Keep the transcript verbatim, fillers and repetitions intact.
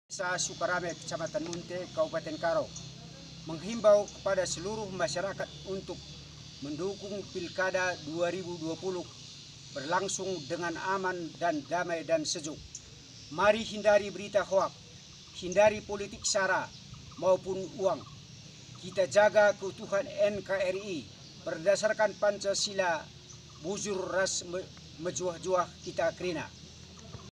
Desa Sukarame, Kecamatan Munte, Kabupaten Karo, menghimbau kepada seluruh masyarakat untuk mendukung Pilkada dua ribu dua puluh berlangsung dengan aman dan damai dan sejuk. Mari hindari berita hoak, hindari politik sara maupun uang. Kita jaga keutuhan N K R I berdasarkan Pancasila, bujur ras mejuah-juah kita kerina.